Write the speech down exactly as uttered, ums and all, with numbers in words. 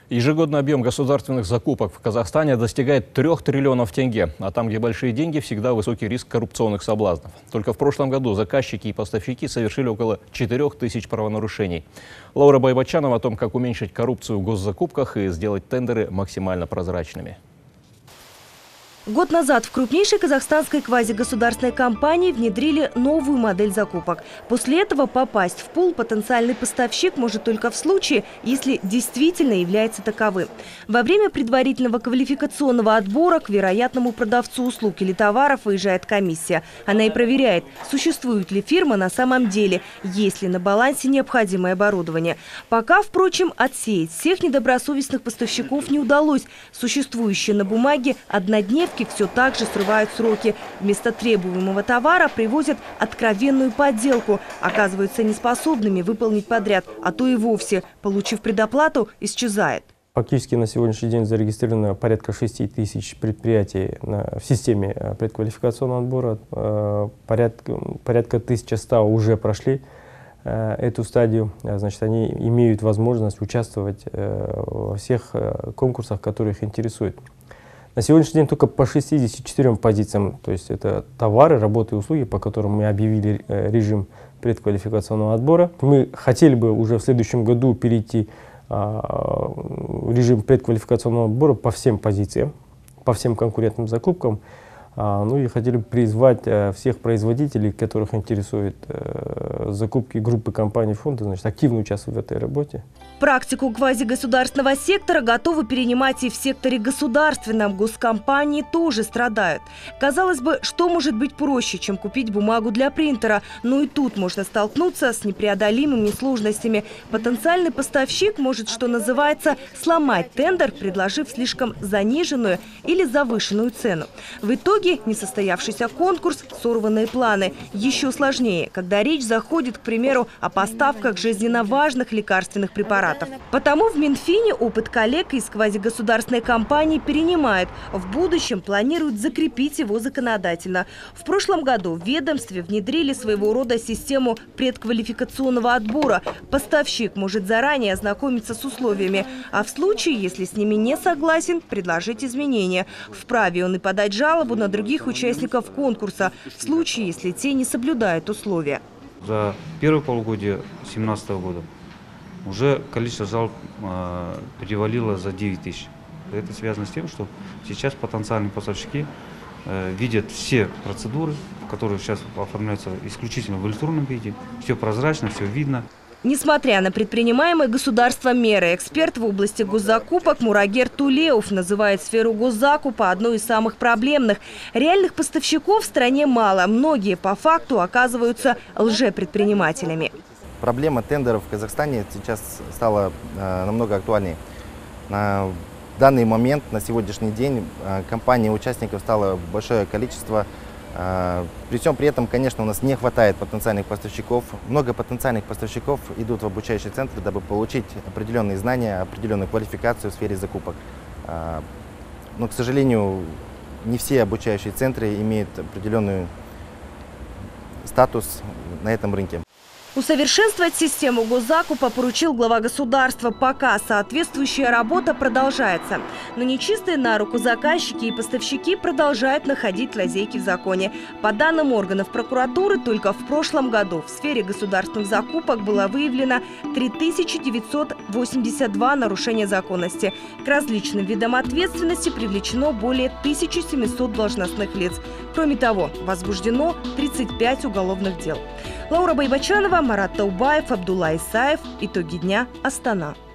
Ежегодный объем государственных закупок в Казахстане достигает трех триллионов тенге. А там, где большие деньги, всегда высокий риск коррупционных соблазнов. Только в прошлом году заказчики и поставщики совершили около четырёх тысяч правонарушений. Лаура Байбачанова о том, как уменьшить коррупцию в госзакупках и сделать тендеры максимально прозрачными. Год назад в крупнейшей казахстанской квазигосударственной компании внедрили новую модель закупок. После этого попасть в пул потенциальный поставщик может только в случае, если действительно является таковым. Во время предварительного квалификационного отбора к вероятному продавцу услуг или товаров выезжает комиссия. Она и проверяет, существует ли фирма на самом деле, есть ли на балансе необходимое оборудование. Пока, впрочем, отсеять всех недобросовестных поставщиков не удалось. Существующие на бумаге однодневки все так же срывают сроки. Вместо требуемого товара привозят откровенную подделку. Оказываются неспособными выполнить подряд, а то и вовсе, получив предоплату, исчезает. Фактически на сегодняшний день зарегистрировано порядка шести тысяч предприятий в системе предквалификационного отбора. Порядка, порядка тысячи ста уже прошли эту стадию. Значит, они имеют возможность участвовать во всех конкурсах, которые их интересуют. На сегодняшний день только по шестидесяти четырём позициям, то есть это товары, работы и услуги, по которым мы объявили режим предквалификационного отбора. Мы хотели бы уже в следующем году перейти в режим предквалификационного отбора по всем позициям, по всем конкурентным закупкам. Ну и хотели бы призвать всех производителей, которых интересуют закупки группы компаний фонда, значит, активно участвовать в этой работе. Практику квазигосударственного сектора готовы перенимать и в секторе государственном. Госкомпании тоже страдают. Казалось бы, что может быть проще, чем купить бумагу для принтера? Но и тут можно столкнуться с непреодолимыми сложностями. Потенциальный поставщик может, что называется, сломать тендер, предложив слишком заниженную или завышенную цену. В итоге несостоявшийся конкурс, сорванные планы. Еще сложнее, когда речь заходит, к примеру, о поставках жизненно важных лекарственных препаратов. Потому в Минфине опыт коллег из квазигосударственной компании перенимает. В будущем планируют закрепить его законодательно. В прошлом году в ведомстве внедрили своего рода систему предквалификационного отбора. Поставщик может заранее ознакомиться с условиями, а в случае, если с ними не согласен, предложить изменения. Вправе он и подать жалобу на других участников конкурса, в случае, если те не соблюдают условия. За первое полугодие две тысячи семнадцатого года уже количество жалоб э, перевалило за девять тысяч. Это связано с тем, что сейчас потенциальные поставщики э, видят все процедуры, которые сейчас оформляются исключительно в электронном виде. Все прозрачно, все видно. Несмотря на предпринимаемые государством меры, эксперт в области госзакупок Мурагер Тулеев называет сферу госзакупа одной из самых проблемных. Реальных поставщиков в стране мало. Многие по факту оказываются лжепредпринимателями. Проблема тендеров в Казахстане сейчас стала э, намного актуальнее. На данный момент, на сегодняшний день, э, компаний-участников стало большое количество. Э, при всем при этом, конечно, у нас не хватает потенциальных поставщиков. Много потенциальных поставщиков идут в обучающие центры, дабы получить определенные знания, определенную квалификацию в сфере закупок. Э, но, к сожалению, не все обучающие центры имеют определенный статус на этом рынке. Усовершенствовать систему госзакупа поручил глава государства. Пока соответствующая работа продолжается. Но нечистые на руку заказчики и поставщики продолжают находить лазейки в законе. По данным органов прокуратуры, только в прошлом году в сфере государственных закупок было выявлено три тысячи девятьсот восемьдесят два нарушения законности. К различным видам ответственности привлечено более тысячи семисот должностных лиц. Кроме того, возбуждено тридцать пять уголовных дел. Лаура Байбачанова, Марат Таубаев, Абдулла Исаев. Итоги дня. Астана.